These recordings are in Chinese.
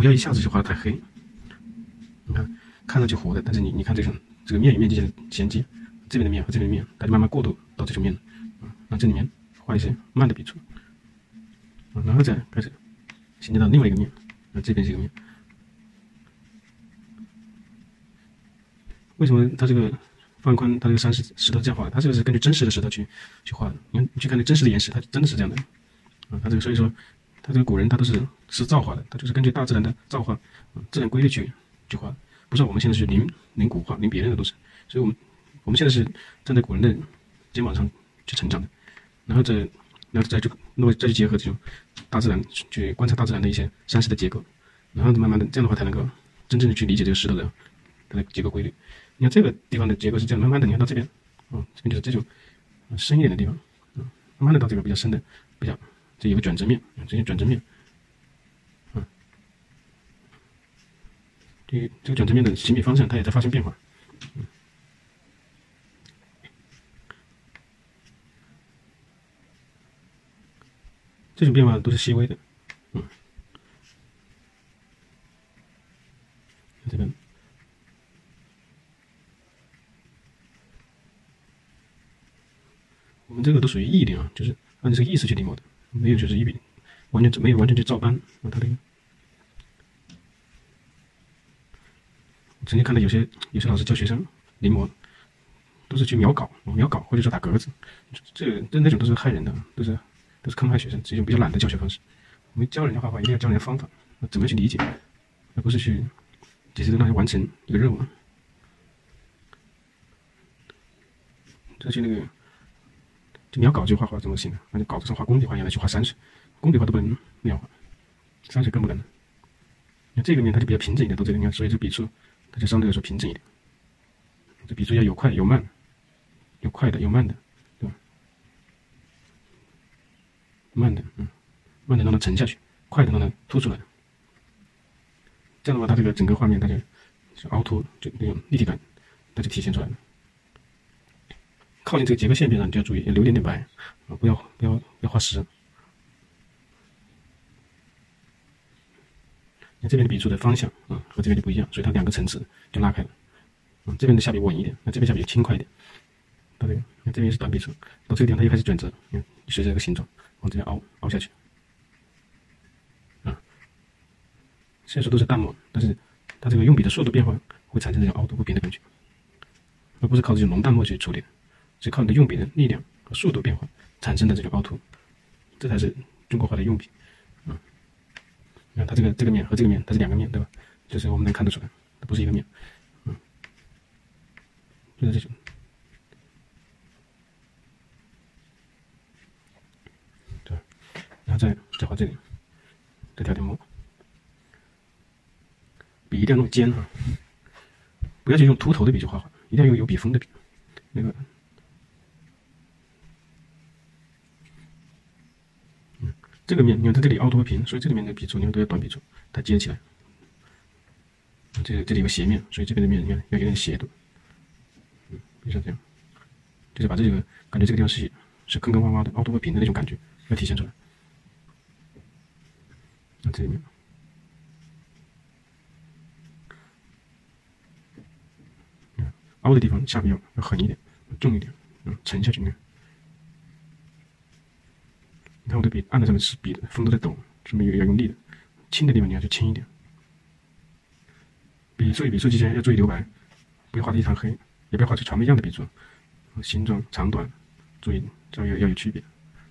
不要一下子就画得太黑。你看上去糊的，但是你看这个面与面之间的衔接，这边的面和这边的面，它就慢慢过渡到这球面了。那这里面画一些慢的笔触，然后再开始衔接到另外一个面，这边是一个面。为什么它这个放宽它这个山石头这样画？它这个是根据真实的石头去画的。你去看那真实的岩石，它真的是这样的。它这个所以说，它这个古人他都是造化的，他就是根据大自然的造化，自然规律去画，不是我们现在是临古画，临别人的都是。所以我们现在是站在古人的肩膀上去成长的，然后再去结合这种大自然，去观察大自然的一些山石的结构，然后慢慢的这样的话才能够真正的去理解这个石头的它的结构规律。你看这个地方的结构是这样，慢慢的你看到这边，这边就是这种深一点的地方，慢慢的到这个比较深的，这有个转折面，这些转折面，这个转折面的行笔方向它也在发生变化，这种变化都是细微的，这边。我们这个都属于意念就是按这个意思去临摹的，没有就是一笔没有完全去照搬。它这个曾经看到有些老师教学生临摹，都是去描稿或者说打格子，那种都是害人的，都是坑害学生，是一种比较懒的教学方式。我们教人家画画一定要教人家方法，怎么去理解，而不是去只是让人完成一个任务。这去那个。就描稿就画怎么行呢？那就稿子上画工笔画原来去画山水，工笔画都不能那样画，山水更不可能。那这个面它就比较平整一点，到这里面，所以这笔触它就相对来说平整一点。这笔触要有快有慢，有快的有慢的，对吧？慢的，慢的让它沉下去，快的让它凸出来。这样的话，它这个整个画面它就凹凸，就那种立体感，它就体现出来了。靠近这个结构线边上，你就要注意，要留点白，不要画实。那这边的笔触的方向和这边就不一样，所以它两个层次就拉开了。这边的下笔稳一点，那这边下笔轻快一点。到这个，这边是短笔触，到这个地方它又开始转折，随着这个形状往这边凹下去。虽然说都是淡墨，但是它这个用笔的速度变化会产生这种凹凸不平的感觉，而不是靠这种浓淡墨去处理的。是靠你的用笔的力量和速度变化产生的这种凹凸，这才是中国画的用笔。你看它这个面和这个面，它是两个面，对吧？就是我们能看得出来，它不是一个面。就是这种。对，然后再画这里，再调点墨，笔一定要弄尖不要去用秃头的笔去画画，一定要用有笔锋的笔。那个。这个面你看它这里凹凸不平，所以这里面的笔触你看都要短笔触，它接起来。这里有个斜面，所以这边的面你看要有点斜度。比如像这样，就是把这个感觉这个地方是坑坑洼洼的、凹凸不平的那种感觉要体现出来。那这里面，凹的地方下笔要狠一点，重一点，沉下去呢。你看我的笔按在上面是笔的锋都在抖，说明要用力的。轻的地方你要就轻一点。笔触之间要注意留白，不要画得一滩黑，也不要画出全部一样的笔触，形状长短注意这要有区别。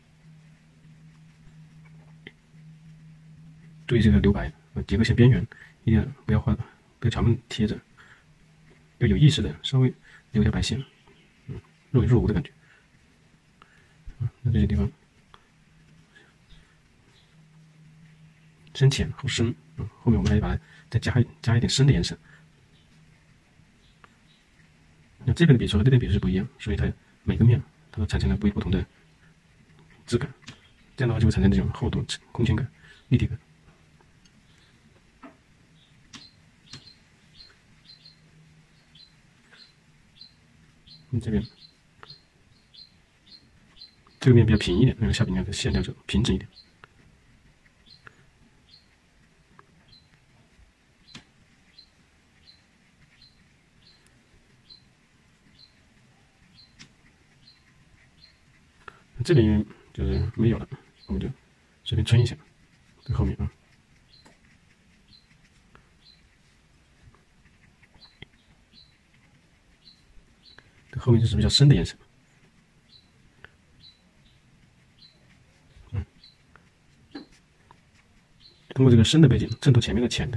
注意这个留白，结构线边缘一定不要全部贴着，要有意识的稍微留一条白线，若有若无的感觉。那这些地方。深浅后深，后面我们来把它再加一点深的颜色。那这边的笔触和这边笔触是不一样，所以它每个面它都产生了不同的质感，这样的话就会产生这种厚度、空间感、立体感。这个面比较平一点，那个下笔面的线条就平整一点。 这边因为就是没有了，我们就随便撑一下在后面啊。这后面就是比较深的颜色。通过这个深的背景衬托前面的浅的。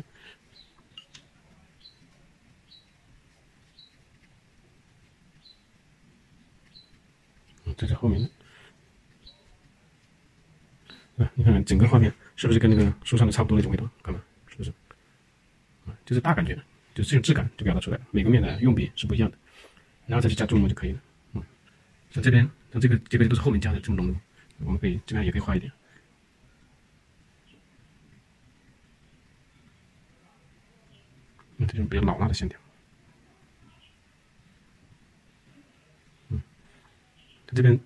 这是后面的。你看看整个画面是不是跟那个书上的差不多那种味道？看吧，是不是？就是大感觉，就是这种质感就表达出来了。每个面的用笔是不一样的，然后再去加重墨就可以了。像这边，像这个都是后面加的这么浓，我们可以这边也可以画一点。这种比较老辣的线条。这边。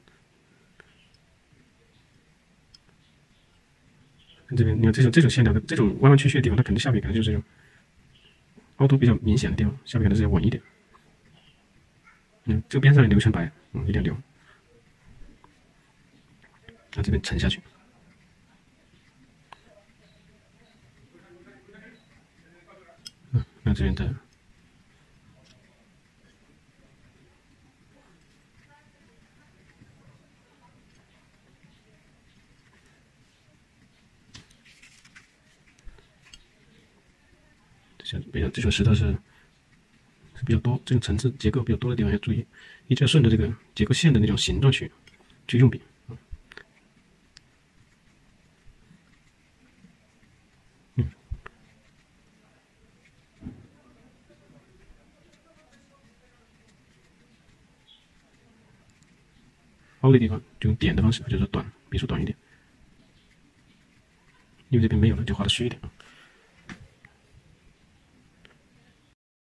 这边你看这种线条的这种弯弯曲曲的地方，它肯定下面可能就是这种凹凸比较明显的地方，下面可能是要稳一点。这个边上也留成白，一点留。那这边沉下去。那这边的。这种石头是比较多，这种层次结构比较多的地方要注意，一直要顺着这个结构线的那种形状去用笔。凹的地方就用点的方式，就是短，笔数短一点，因为这边没有了，就画的虚一点。